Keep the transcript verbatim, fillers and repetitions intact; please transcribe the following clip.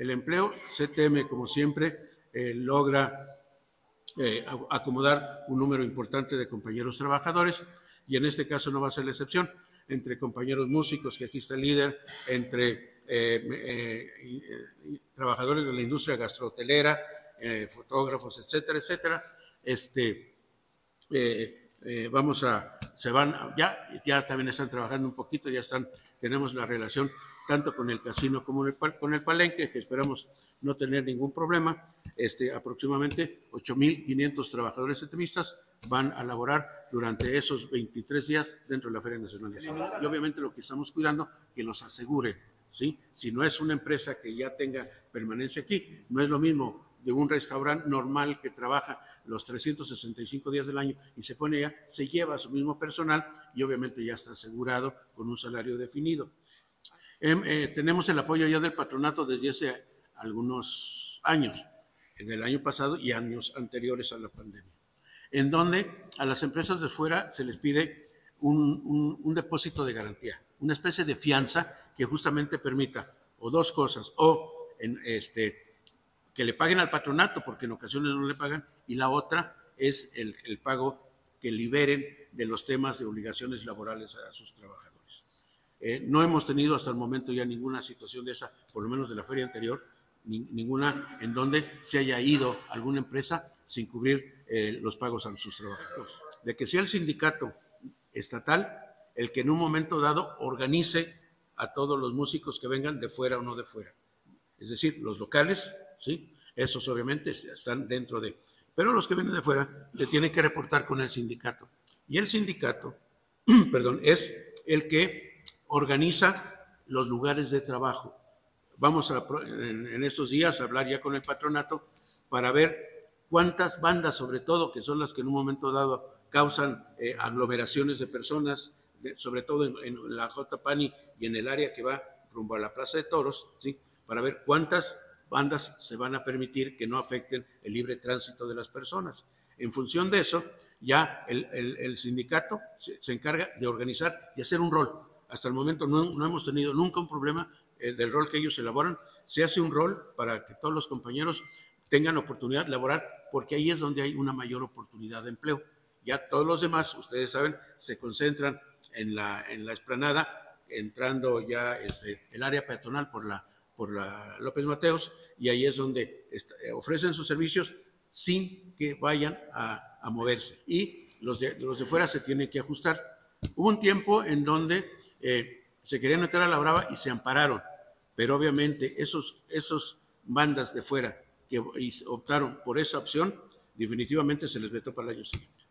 el empleo. C T M, como siempre, eh, logra eh, acomodar un número importante de compañeros trabajadores, y en este caso no va a ser la excepción, entre compañeros músicos, que aquí está el líder, entre eh, eh, eh, trabajadores de la industria gastrohotelera, eh, fotógrafos, etcétera, etcétera. Este, eh, eh, vamos a, se van, ya, ya también están trabajando un poquito, ya están, tenemos la relación tanto con el casino como el, con el palenque, que esperamos no tener ningún problema. Este, aproximadamente ocho mil quinientos trabajadores CTMistas van a laborar durante esos veintitrés días dentro de la Feria Nacional de Cine. Y obviamente lo que estamos cuidando, que los aseguren, ¿sí? Si no es una empresa que ya tenga permanencia aquí, no es lo mismo de un restaurante normal que trabaja los trescientos sesenta y cinco días del año y se pone ya, se lleva a su mismo personal y obviamente ya está asegurado con un salario definido. Eh, eh, tenemos el apoyo ya del patronato desde hace algunos años, en el año pasado y años anteriores a la pandemia, en donde a las empresas de fuera se les pide un, un, un depósito de garantía, una especie de fianza que justamente permita o dos cosas, o en este que le paguen al patronato, porque en ocasiones no le pagan, y la otra es el, el pago que liberen de los temas de obligaciones laborales a sus trabajadores. Eh, no hemos tenido hasta el momento ya ninguna situación de esa, por lo menos de la feria anterior, ni, ninguna en donde se haya ido alguna empresa sin cubrir eh, los pagos a sus trabajadores. De que sea el sindicato estatal el que en un momento dado organice a todos los músicos que vengan de fuera o no de fuera. Es decir, los locales, ¿sí? Esos obviamente están dentro de... Pero los que vienen de fuera le tienen que reportar con el sindicato. Y el sindicato, perdón, es el que organiza los lugares de trabajo. Vamos a, en, en estos días a hablar ya con el patronato para ver cuántas bandas, sobre todo, que son las que en un momento dado causan eh, aglomeraciones de personas, de, sobre todo en, en la J. Pani y en el área que va rumbo a la Plaza de Toros, ¿sí? Para ver cuántas bandas se van a permitir que no afecten el libre tránsito de las personas. En función de eso, ya el, el, el sindicato se, se encarga de organizar y hacer un rol. Hasta el momento no, no hemos tenido nunca un problema eh, del rol que ellos elaboran. Se hace un rol para que todos los compañeros tengan oportunidad de laborar, porque ahí es donde hay una mayor oportunidad de empleo. Ya todos los demás, ustedes saben, se concentran en la, en la explanada, entrando ya este, el área peatonal por la por la López Mateos, y ahí es donde está, ofrecen sus servicios sin que vayan a, a moverse. Y los de, los de fuera se tienen que ajustar. Hubo un tiempo en donde eh, se querían meter a la brava y se ampararon, pero obviamente esos, esos bandas de fuera que optaron por esa opción, definitivamente se les vetó para el año siguiente.